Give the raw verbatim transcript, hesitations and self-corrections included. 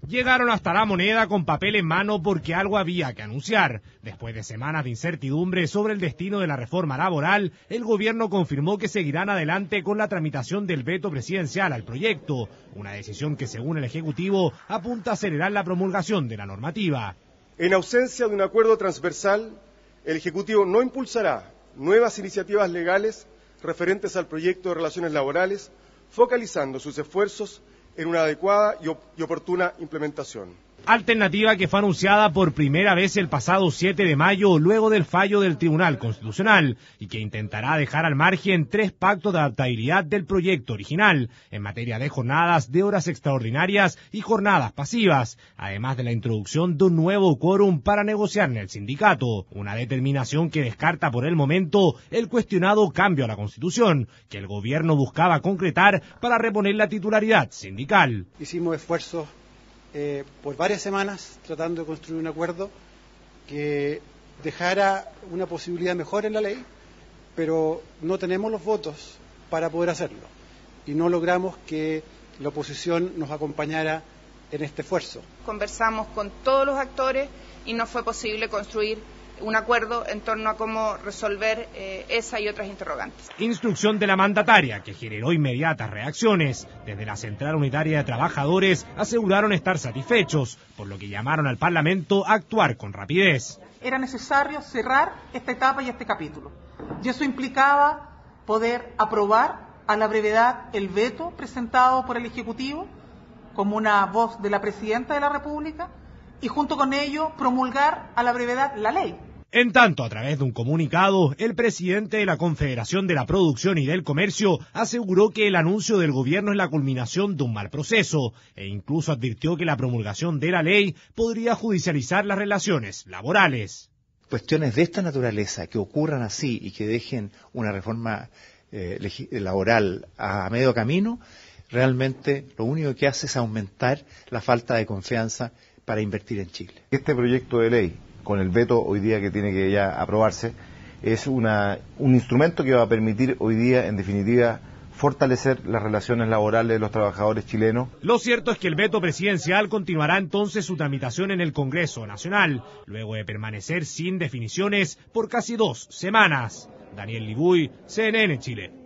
Llegaron hasta La Moneda con papel en mano porque algo había que anunciar. Después de semanas de incertidumbre sobre el destino de la reforma laboral, el gobierno confirmó que seguirán adelante con la tramitación del veto presidencial al proyecto, una decisión que según el Ejecutivo apunta a acelerar la promulgación de la normativa. En ausencia de un acuerdo transversal, el Ejecutivo no impulsará nuevas iniciativas legales referentes al proyecto de relaciones laborales, focalizando sus esfuerzos en una adecuada y, op y oportuna implementación. Alternativa que fue anunciada por primera vez el pasado siete de mayo, luego del fallo del Tribunal Constitucional, y que intentará dejar al margen tres pactos de adaptabilidad del proyecto original, en materia de jornadas de horas extraordinarias y jornadas pasivas, además de la introducción de un nuevo quórum para negociar en el sindicato, una determinación que descarta por el momento el cuestionado cambio a la Constitución, que el gobierno buscaba concretar para reponer la titularidad sindical. Hicimos esfuerzos Eh, por varias semanas tratando de construir un acuerdo que dejara una posibilidad mejor en la ley, pero no tenemos los votos para poder hacerlo y no logramos que la oposición nos acompañara en este esfuerzo. Conversamos con todos los actores y no fue posible construir un acuerdo en torno a cómo resolver eh, esa y otras interrogantes. Instrucción de la mandataria que generó inmediatas reacciones. Desde la Central Unitaria de Trabajadores aseguraron estar satisfechos, por lo que llamaron al Parlamento a actuar con rapidez. Era necesario cerrar esta etapa y este capítulo, y eso implicaba poder aprobar a la brevedad el veto presentado por el Ejecutivo como una voz de la Presidenta de la República, y junto con ello promulgar a la brevedad la ley. En tanto, a través de un comunicado, el presidente de la Confederación de la Producción y del Comercio aseguró que el anuncio del gobierno es la culminación de un mal proceso e incluso advirtió que la promulgación de la ley podría judicializar las relaciones laborales. Cuestiones de esta naturaleza que ocurran así y que dejen una reforma eh, laboral a medio camino, realmente lo único que hace es aumentar la falta de confianza para invertir en Chile. Este proyecto de ley, con el veto hoy día que tiene que ya aprobarse, es una, un instrumento que va a permitir hoy día, en definitiva, fortalecer las relaciones laborales de los trabajadores chilenos. Lo cierto es que el veto presidencial continuará entonces su tramitación en el Congreso Nacional, luego de permanecer sin definiciones por casi dos semanas. Daniel Libuy, C N N Chile.